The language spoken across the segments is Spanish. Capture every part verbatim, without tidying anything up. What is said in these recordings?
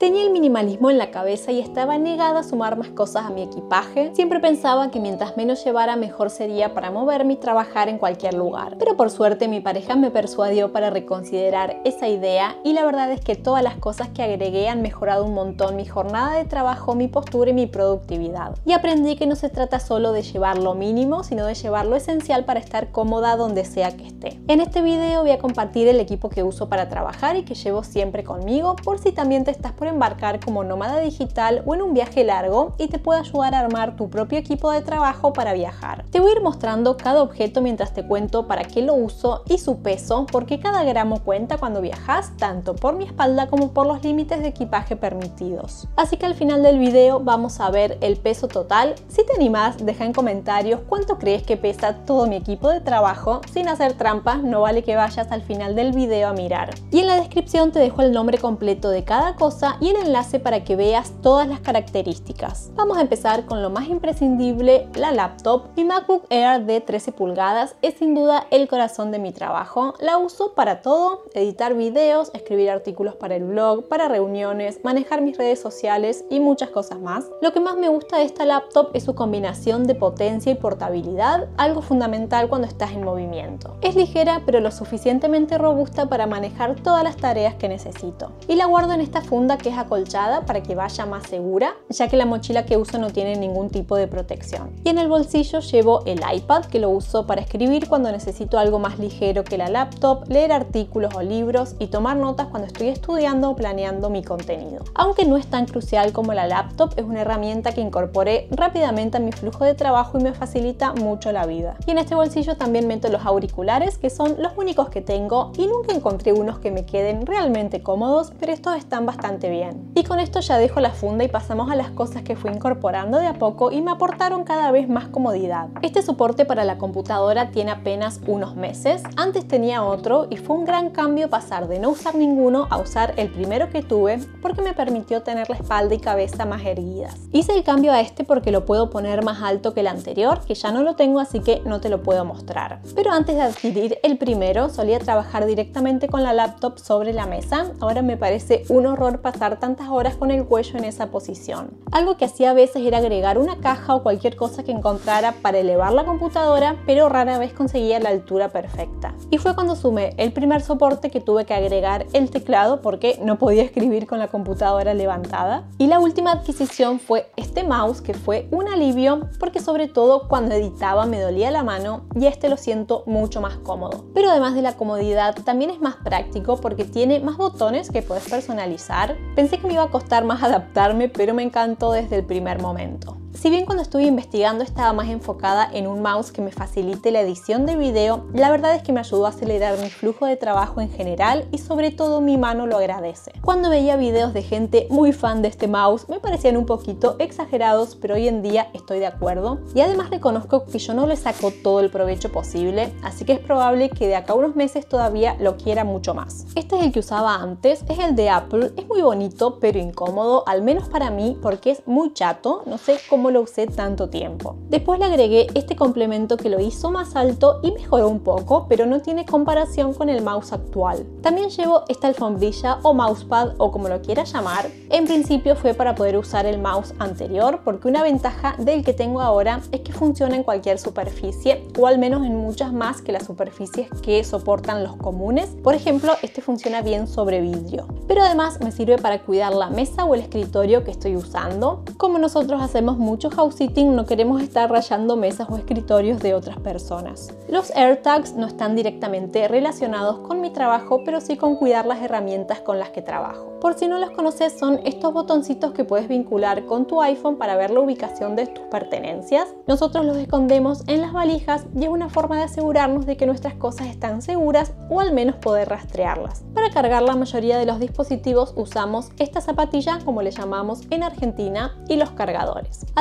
Tenía el minimalismo en la cabeza y estaba negada a sumar más cosas a mi equipaje. Siempre pensaba que mientras menos llevara mejor sería para moverme y trabajar en cualquier lugar. Pero por suerte mi pareja me persuadió para reconsiderar esa idea y la verdad es que todas las cosas que agregué han mejorado un montón mi jornada de trabajo, mi postura y mi productividad. Y aprendí que no se trata solo de llevar lo mínimo, sino de llevar lo esencial para estar cómoda donde sea que esté. En este video voy a compartir el equipo que uso para trabajar y que llevo siempre conmigo, por si también te estás por embarcar como nómada digital o en un viaje largo y te puede ayudar a armar tu propio equipo de trabajo para viajar. Te voy a ir mostrando cada objeto mientras te cuento para qué lo uso y su peso, porque cada gramo cuenta cuando viajas, tanto por mi espalda como por los límites de equipaje permitidos. Así que al final del video vamos a ver el peso total. Si te animas, deja en comentarios cuánto crees que pesa todo mi equipo de trabajo. Sin hacer trampas, no vale que vayas al final del video a mirar. Y en la descripción te dejo el nombre completo de cada cosa y el enlace para que veas todas las características. Vamos a empezar con lo más imprescindible, la laptop. Mi MacBook Air de trece pulgadas es sin duda el corazón de mi trabajo. La uso para todo: editar videos, escribir artículos para el blog, para reuniones, manejar mis redes sociales y muchas cosas más. Lo que más me gusta de esta laptop es su combinación de potencia y portabilidad, algo fundamental cuando estás en movimiento. Es ligera pero lo suficientemente robusta para manejar todas las tareas que necesito. Y la guardo en esta funda que es acolchada para que vaya más segura, ya que la mochila que uso no tiene ningún tipo de protección. Y en el bolsillo llevo el iPad, que lo uso para escribir cuando necesito algo más ligero que la laptop, leer artículos o libros y tomar notas cuando estoy estudiando o planeando mi contenido. Aunque no es tan crucial como la laptop, es una herramienta que incorporé rápidamente a mi flujo de trabajo y me facilita mucho la vida. Y en este bolsillo también meto los auriculares, que son los únicos que tengo y nunca encontré unos que me queden realmente cómodos, pero estos están bastante bien. Y con esto ya dejo la funda y pasamos a las cosas que fui incorporando de a poco y me aportaron cada vez más comodidad. Este soporte para la computadora tiene apenas unos meses. Antes tenía otro y fue un gran cambio pasar de no usar ninguno a usar el primero que tuve, porque me permitió tener la espalda y cabeza más erguidas. Hice el cambio a este porque lo puedo poner más alto que el anterior, que ya no lo tengo, así que no te lo puedo mostrar. Pero antes de adquirir el primero solía trabajar directamente con la laptop sobre la mesa. Ahora me parece un horror pasar tantas horas con el cuello en esa posición. Algo que hacía a veces era agregar una caja o cualquier cosa que encontrara para elevar la computadora, pero rara vez conseguía la altura perfecta. Y fue cuando sumé el primer soporte que tuve que agregar el teclado, porque no podía escribir con la computadora levantada. Y la última adquisición fue este mouse, que fue un alivio porque sobre todo cuando editaba me dolía la mano y este lo siento mucho más cómodo. Pero además de la comodidad también es más práctico porque tiene más botones que puedes personalizar. Pensé que me iba a costar más adaptarme, pero me encantó desde el primer momento. Si bien cuando estuve investigando estaba más enfocada en un mouse que me facilite la edición de video, la verdad es que me ayudó a acelerar mi flujo de trabajo en general y sobre todo mi mano lo agradece. Cuando veía videos de gente muy fan de este mouse me parecían un poquito exagerados, pero hoy en día estoy de acuerdo y además reconozco que yo no le saco todo el provecho posible, así que es probable que de acá a unos meses todavía lo quiera mucho más. Este es el que usaba antes, es el de Apple, es muy bonito pero incómodo, al menos para mí, porque es muy chato, no sé cómo lo usé tanto tiempo. Después le agregué este complemento que lo hizo más alto y mejoró un poco, pero no tiene comparación con el mouse actual. También llevo esta alfombrilla o mousepad o como lo quieras llamar. En principio fue para poder usar el mouse anterior, porque una ventaja del que tengo ahora es que funciona en cualquier superficie, o al menos en muchas más que las superficies que soportan los comunes. Por ejemplo, este funciona bien sobre vidrio. Pero además me sirve para cuidar la mesa o el escritorio que estoy usando. Como nosotros hacemos mucho house sitting, no queremos estar rayando mesas o escritorios de otras personas. Los AirTags no están directamente relacionados con mi trabajo, pero sí con cuidar las herramientas con las que trabajo. Por si no los conoces, son estos botoncitos que puedes vincular con tu iPhone para ver la ubicación de tus pertenencias. Nosotros los escondemos en las valijas y es una forma de asegurarnos de que nuestras cosas están seguras o al menos poder rastrearlas. Para cargar la mayoría de los dispositivos usamos esta zapatilla, como le llamamos en Argentina, y los cargadores.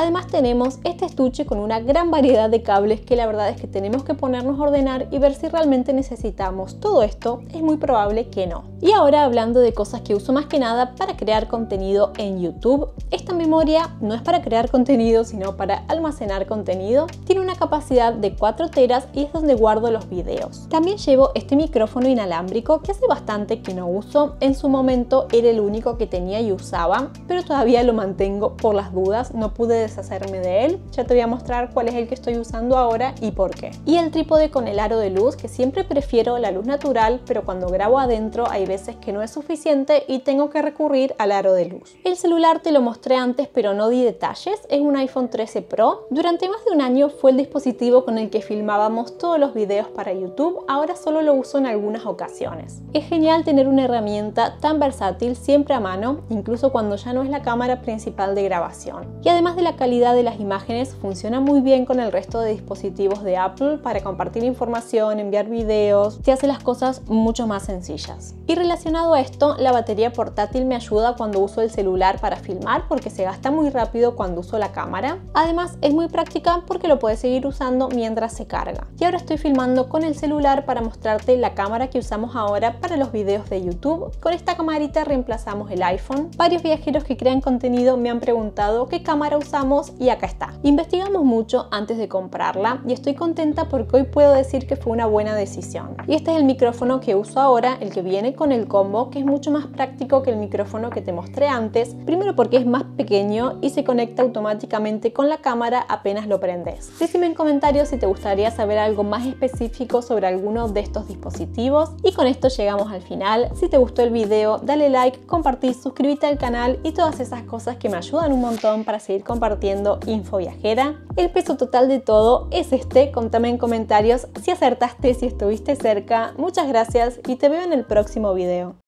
Además tenemos este estuche con una gran variedad de cables que la verdad es que tenemos que ponernos a ordenar y ver si realmente necesitamos todo esto. Es muy probable que no. Y ahora hablando de cosas que uso más que nada para crear contenido en YouTube, esta memoria no es para crear contenido sino para almacenar contenido. Tiene una capacidad de cuatro teras y es donde guardo los videos. También llevo este micrófono inalámbrico que hace bastante que no uso. En su momento era el único que tenía y usaba, pero todavía lo mantengo por las dudas, no pude deshacerme de él. Ya te voy a mostrar cuál es el que estoy usando ahora y por qué. Y el trípode con el aro de luz, que siempre prefiero la luz natural, pero cuando grabo adentro hay veces que no es suficiente y tengo que recurrir al aro de luz. El celular te lo mostré antes pero no di detalles, es un iPhone trece Pro. Durante más de un año fue el dispositivo con el que filmábamos todos los videos para YouTube, ahora solo lo uso en algunas ocasiones. Es genial tener una herramienta tan versátil siempre a mano, incluso cuando ya no es la cámara principal de grabación. Y además de la calidad de las imágenes, funciona muy bien con el resto de dispositivos de Apple para compartir información, enviar videos, te hace las cosas mucho más sencillas. Y relacionado a esto, la batería portátil me ayuda cuando uso el celular para filmar porque se gasta muy rápido cuando uso la cámara. Además es muy práctica porque lo puedes seguir usando mientras se carga. Y ahora estoy filmando con el celular para mostrarte la cámara que usamos ahora para los videos de YouTube. Con esta camarita reemplazamos el iPhone. Varios viajeros que crean contenido me han preguntado qué cámara usamos y acá está. Investigamos mucho antes de comprarla y estoy contenta porque hoy puedo decir que fue una buena decisión. Y este es el micrófono que uso ahora, el que viene con el combo, que es mucho más práctico que el micrófono que te mostré antes. Primero porque es más pequeño y se conecta automáticamente con la cámara apenas lo prendes. Decime en comentarios si te gustaría saber algo más específico sobre alguno de estos dispositivos. Y con esto llegamos al final. Si te gustó el video, dale like, compartí, suscríbete al canal y todas esas cosas que me ayudan un montón para seguir compartiendo info viajera. El peso total de todo es este. Contame en comentarios si acertaste, si estuviste cerca. Muchas gracias y te veo en el próximo video.